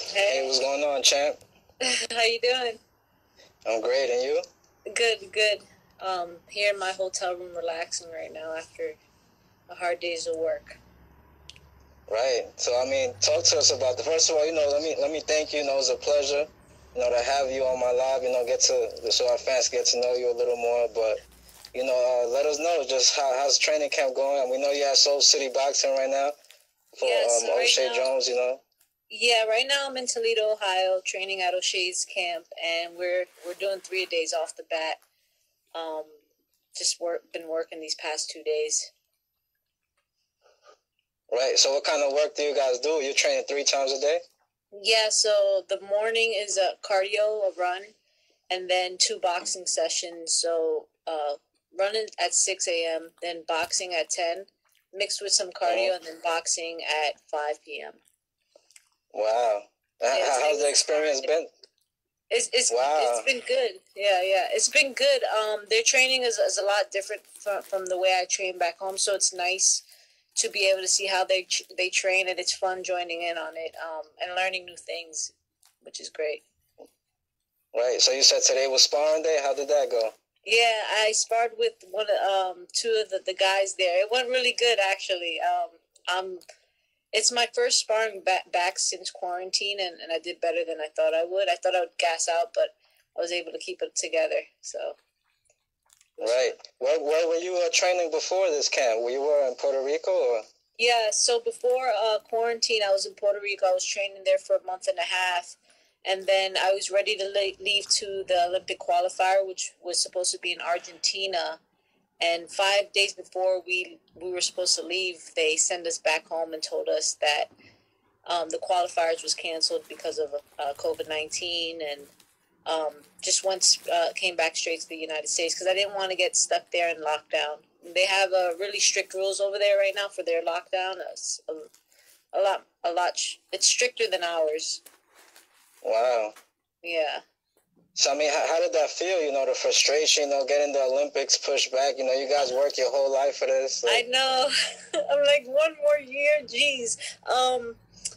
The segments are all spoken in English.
Hey, what's going on, champ? How you doing? I'm great, and you? Good, good. Here in my hotel room, relaxing right now after a hard days of work. Right. So, talk to us about the. First of all, let me thank you. It's a pleasure, to have you on my live. So our fans get to know you a little more. But let us know just how's training camp going. We know you at Soul City Boxing right now for Yeah, so right O'Shea now, Jones. yeah, right now I'm in Toledo, Ohio, training at O'Shea's camp, and we're doing 3 days off the bat. Um, just been working these past 2 days. Right. So, what kind of work do you guys do? You're training 3 times a day. Yeah, so the morning is a cardio, a run, and then 2 boxing sessions. So running at 6 a.m., then boxing at 10, mixed with some cardio, and then boxing at 5 p.m. Wow. Yeah, today How's the was a experience sparring day. been? It's Wow. been good. Yeah, it's been good. Their training is a lot different from the way I train back home, so it's nice to be able to see how they train, and it's fun joining in on it and learning new things, which is great. Right. So you said today was sparring day. How did that go? Yeah, I sparred with two of the guys there. It went really good actually. It's my first sparring back since quarantine, and I did better than I thought I would. I thought I would gas out, but I was able to keep it together. So Right. Where were you training before this camp? Were you in Puerto Rico or? yeah, so before quarantine, I was in Puerto Rico. I was training there for a month and a half, and then I was ready to leave to the Olympic qualifier, which was supposed to be in Argentina. And 5 days before we were supposed to leave, they sent us back home and told us that the qualifiers was canceled because of COVID-19, and just once came back straight to the United States because I didn't want to get stuck there in lockdown. They have really strict rules over there right now for their lockdown. It's a lot. It's stricter than ours. Wow. Yeah. So how did that feel? The frustration. Getting the Olympics pushed back. You guys work your whole life for this. I know. I'm like, one more year, jeez. Um,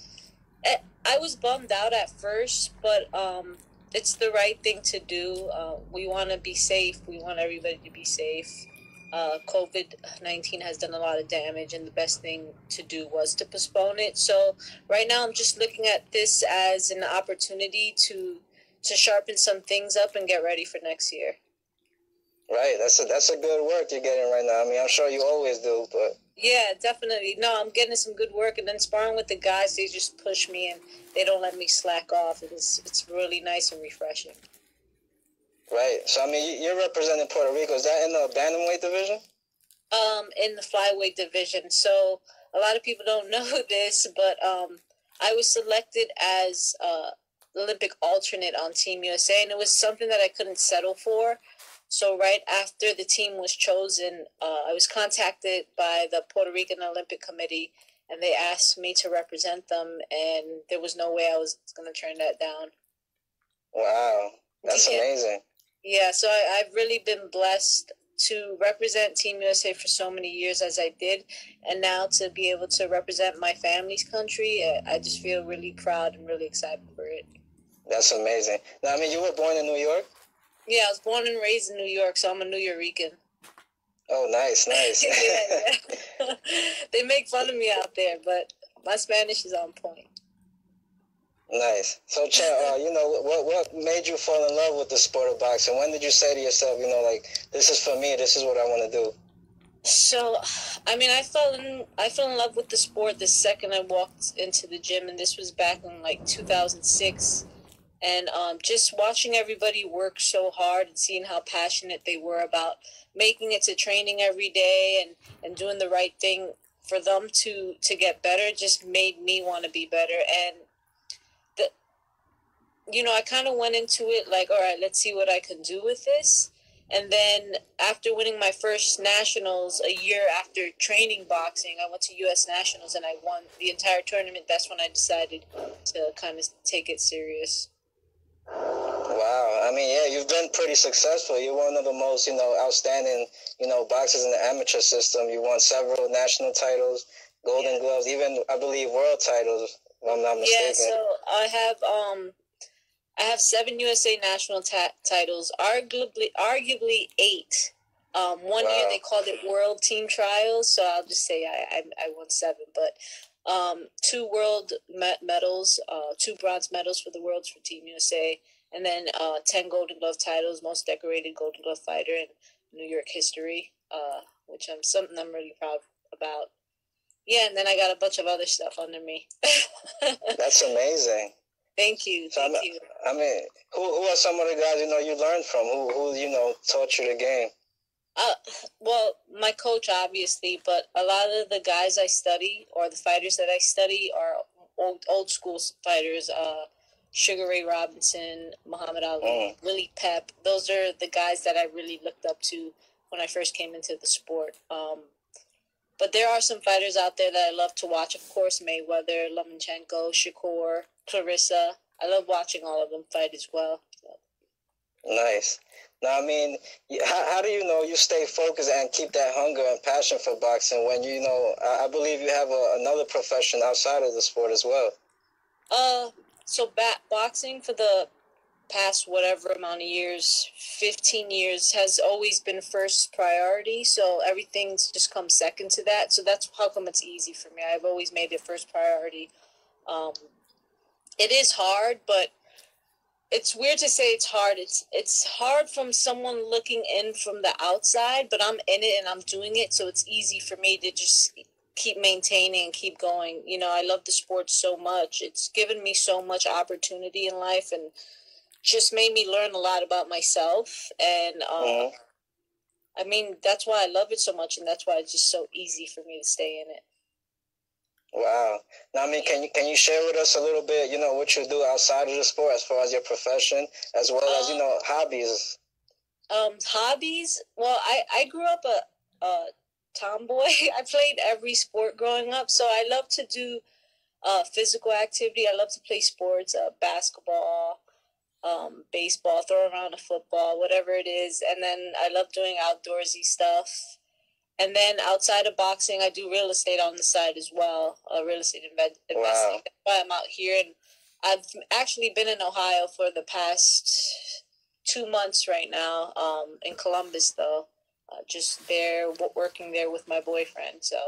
I was bummed out at first, but it's the right thing to do. We want to be safe. We want everybody to be safe. COVID-19 has done a lot of damage, and the best thing to do was to postpone it. So right now, I'm just looking at this as an opportunity to sharpen some things up and get ready for next year. Right. That's a good work you're getting right now. I'm sure you always do, but. Yeah, definitely. No, I'm getting some good work, and then sparring with the guys, they just push me and they don't let me slack off. It's really nice and refreshing. Right. So you're representing Puerto Rico. Is that in the bantamweight division? In the flyweight division. So a lot of people don't know this, but I was selected as Olympic alternate on Team USA, and it was something that I couldn't settle for. So right after the team was chosen, I was contacted by the Puerto Rican Olympic Committee, and they asked me to represent them, and there was no way I was going to turn that down. Wow, that's amazing. Yeah, so I've really been blessed to represent Team USA for so many years as I did, and now to be able to represent my family's country, I just feel really proud and really excited for it. That's amazing. Now, you were born in New York? Yeah, I was born and raised in New York, so I'm a New Yorican. Oh, nice. Yeah. They make fun of me out there, but my Spanish is on point. Nice. So, what made you fall in love with the sport of boxing? When did you say to yourself, this is for me, this is what I want to do? So, I fell in love with the sport the second I walked into the gym, and this was back in like 2006. And just watching everybody work so hard and seeing how passionate they were about making it to training every day and doing the right thing for them to get better just made me want to be better. And I kind of went into it like, all right, let's see what I can do with this. And then after winning my first nationals a year after training boxing, I went to U.S. Nationals and I won the entire tournament. That's when I decided to kind of take it serious. Wow. Yeah, you've been pretty successful. You're one of the most, outstanding, boxers in the amateur system. You won several national titles, Golden Gloves, even, I believe, world titles. if I'm not Yeah, mistaken. so I have 7 USA national titles, arguably 8. One year Wow. they called it World Team Trials, so I'll just say I won 7. But 2 world medals, 2 bronze medals for the Worlds for Team USA, and then 10 Golden Glove titles, most decorated Golden Glove fighter in New York history, which something I'm really proud about. Yeah, and then I got a bunch of other stuff under me. That's amazing. Thank you. So, Thank you. I mean, who are some of the guys you learned from? Who taught you the game? Well, my coach obviously, but a lot of the guys I study or the fighters that I study are old school fighters. Sugar Ray Robinson, Muhammad Ali, Willie Pep. Those are the guys that I really looked up to when I first came into the sport. But there are some fighters out there that I love to watch. Of course, Mayweather, Lomachenko, Shakur, Clarissa. I love watching all of them fight as well. So. Nice. Now, I mean, how do you stay focused and keep that hunger and passion for boxing when I believe you have another profession outside of the sport as well? So boxing for the past whatever amount of years, 15 years, has always been first priority. So everything's just come second to that. So that's how come it's easy for me. I've always made it first priority. It is hard, but it's weird to say it's hard. It's hard from someone looking in from the outside, but I'm in it and I'm doing it, so it's easy for me to just keep maintaining and keep going. I love the sport so much. It's given me so much opportunity in life and just made me learn a lot about myself. And I mean, that's why I love it so much, and that's why it's just so easy for me to stay in it. Wow. Now, I mean, can you share with us a little bit, what you do outside of the sport as far as your profession, as well as, hobbies? Hobbies? Well, I grew up a tomboy. I played every sport growing up, so I love to do physical activity. I love to play sports, basketball, baseball, throw around a football, whatever it is. And then I love doing outdoorsy stuff. And then outside of boxing, I do real estate on the side as well, real estate investing. Wow. That's why I'm out here. And I've actually been in Ohio for the past 2 months right now, in Columbus, though. Just there, working there with my boyfriend, so.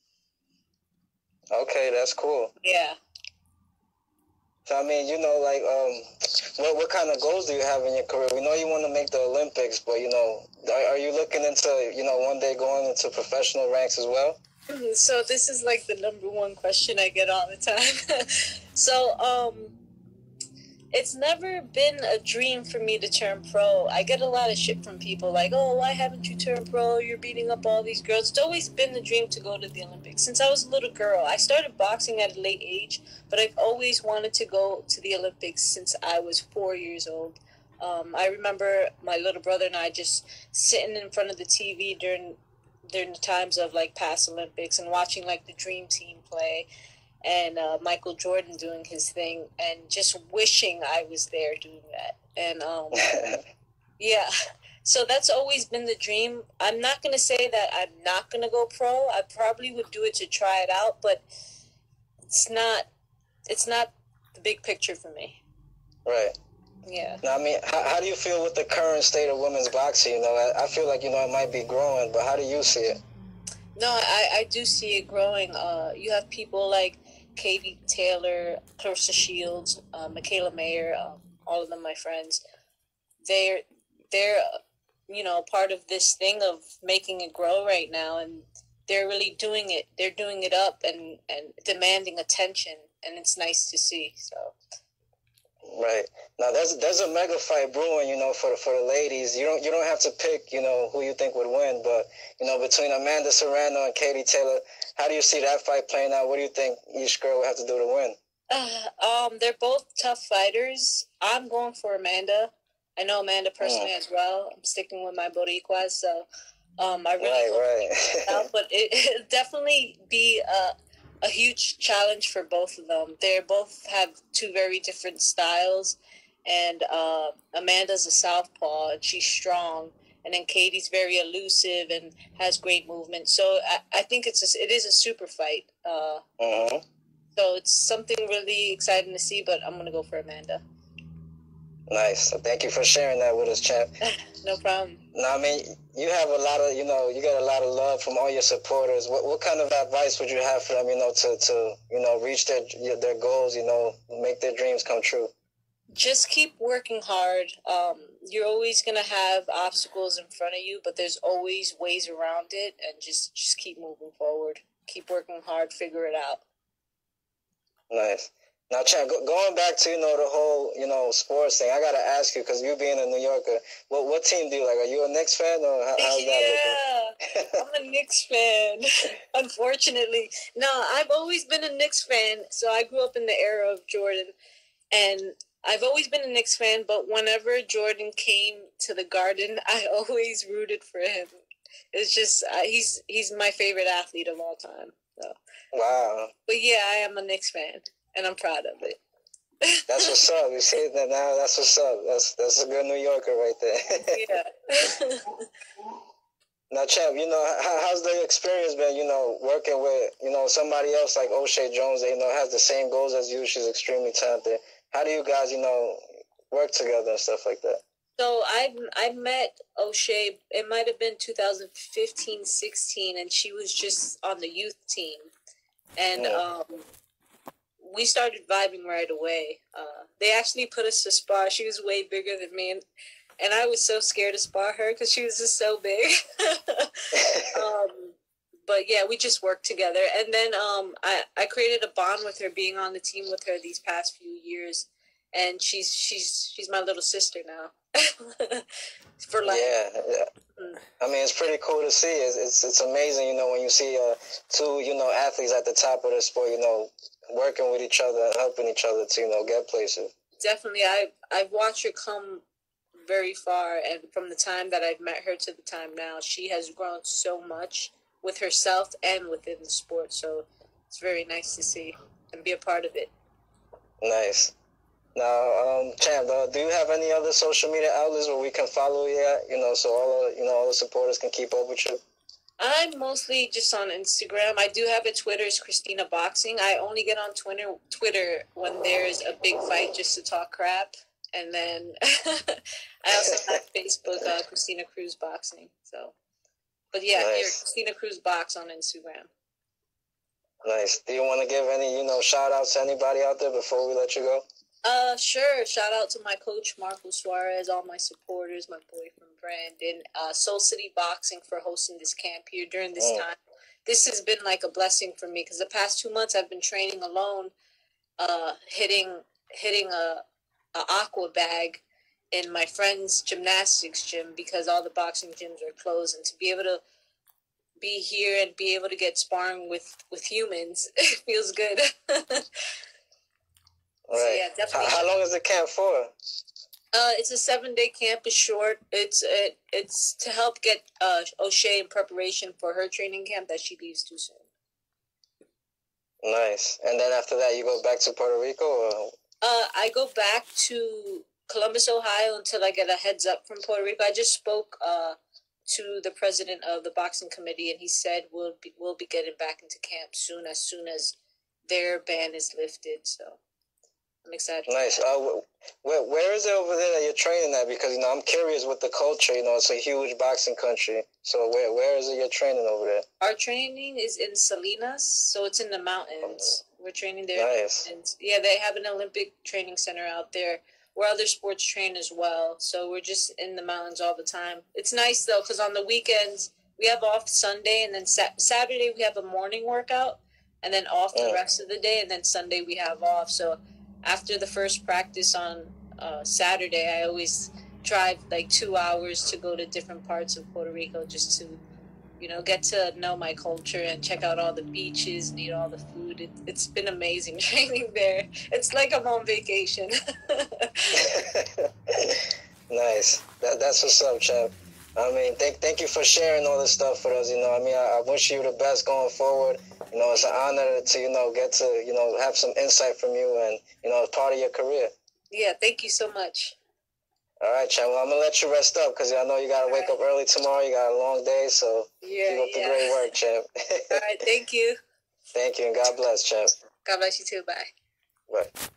Okay, that's cool. Yeah. So, I mean, what kind of goals do you have in your career? We know you want to make the Olympics, but, are you looking into, one day going into professional ranks as well? So this is like the number one question I get all the time. So, it's never been a dream for me to turn pro. I get a lot of shit from people like, oh, why haven't you turned pro? You're beating up all these girls. It's always been the dream to go to the Olympics. Since I was a little girl, I started boxing at a late age, but I've always wanted to go to the Olympics since I was 4 years old. I remember my little brother and I just sitting in front of the TV during the times of like past Olympics and watching like the Dream Team play. And Michael Jordan doing his thing, and just wishing I was there doing that. And yeah, so that's always been the dream. I'm not going to say that I'm not going to go pro. I probably would do it to try it out, but it's not the big picture for me. Right. Yeah. Now, I mean, how do you feel with the current state of women's boxing? I feel like, it might be growing, but how do you see it? No, I do see it growing. You have people like Katie Taylor, Clarissa Shields, Michaela Mayer, all of them my friends. They're part of this thing of making it grow right now, and they're really doing it. They're doing it up and demanding attention, and it's nice to see. So. Right. Now there's a mega fight brewing, for the ladies. You don't have to pick, who you think would win, but between Amanda Serrano and Katie Taylor, how do you see that fight playing out? What do you think each girl would have to do to win? They're both tough fighters. I'm going for Amanda. I know Amanda personally as well. I'm sticking with my Boricuas, so I really right. But it'll definitely be a huge challenge for both of them. They both have two very different styles, and Amanda's a southpaw and she's strong, and then Katie's very elusive and has great movement. So I think it is a super fight. So it's something really exciting to see, but I'm going to go for Amanda. Nice. So thank you for sharing that with us, champ. No problem. Now, I mean, you have a lot of, you got a lot of love from all your supporters. What kind of advice would you have for them, to reach their goals, make their dreams come true? Just keep working hard. You're always going to have obstacles in front of you, but there's always ways around it, and just keep moving forward. Keep working hard, figure it out. Nice. Now, Chad, going back to, the whole, sports thing, I got to ask you, because you being a New Yorker, what team do you like? Are you a Knicks fan, or how's that looking? I'm a Knicks fan, unfortunately. No, I've always been a Knicks fan, so I grew up in the era of Jordan, and I've always been a Knicks fan, but whenever Jordan came to the Garden, I always rooted for him. It's just, he's my favorite athlete of all time. So. Wow. But yeah, I am a Knicks fan, and I'm proud of it. That's what's up. You see that now? That's what's up. That's a good New Yorker right there. Yeah. Now, champ, how's the experience been, working with, somebody else like O'Shea Jones that, has the same goals as you. She's extremely talented. How do you guys, work together and stuff like that? So I met O'Shea, it might have been 2015-16, and she was just on the youth team. And we started vibing right away. They actually put us to spar. She was way bigger than me, and I was so scared to spar her because she was just so big. But yeah, we just worked together. And then I created a bond with her, being on the team with her these past few years. And she's my little sister now. For life. Yeah. I mean, it's pretty cool to see. It's amazing, when you see two, athletes at the top of the sport, working with each other and helping each other to, get places. Definitely. I've watched her come very far, and from the time that I've met her to the time now, she has grown so much with herself and within the sport. So it's very nice to see and be a part of it. Nice. Now, champ, do you have any other social media outlets where we can follow you at, so all the supporters can keep up with you? I'm mostly just on Instagram. I do have a Twitter, it's Christina Boxing. I only get on Twitter when there's a big fight just to talk crap. And then I also have Facebook, Christina Cruz Boxing. So, but yeah, nice. Here, Christina Cruz Box on Instagram. Nice. Do you want to give any, shout outs to anybody out there before we let you go? Sure. Shout out to my coach, Marco Suarez, all my supporters, my boyfriend, Brandon, Soul City Boxing for hosting this camp here during this time. This has been like a blessing for me because the past 2 months I've been training alone, hitting a aqua bag in my friend's gymnastics gym because all the boxing gyms are closed, and to be able to be here and be able to get sparring with humans, it feels good. Right. So yeah, definitely. How long is the camp for? It's a 7-day camp. It's short. It's to help get O'Shea in preparation for her training camp that she leaves too soon. Nice. And then after that, you go back to Puerto Rico? Or? I go back to Columbus, Ohio until I get a heads up from Puerto Rico. I just spoke to the president of the boxing committee, and he said we'll be getting back into camp soon as their ban is lifted. So. I'm excited. Nice. Where is it over there that you're training at? Because, I'm curious with the culture, it's a huge boxing country. So where is it you're training over there? Our training is in Salinas, so it's in the mountains. We're training there. Nice. Yeah, they have an Olympic training center out there where other sports train as well. So we're just in the mountains all the time. It's nice, though, because on the weekends, we have off Sunday, and then Saturday we have a morning workout, and then off the rest of the day, and then Sunday we have off. So after the first practice on Saturday, I always drive like 2 hours to go to different parts of Puerto Rico just to, get to know my culture and check out all the beaches and eat all the food. It's been amazing training there. It's like I'm on vacation. Nice. That's what's up, champ. I mean, thank you for sharing all this stuff with us. I wish you the best going forward. It's an honor to, get to, have some insight from you and, as part of your career. Yeah, thank you so much. All right, champ. Well, I'm going to let you rest up because I know you got to wake up early tomorrow. You got a long day, so keep up the great work, champ. All right, thank you. Thank you, and God bless, champ. God bless you too. Bye. Bye.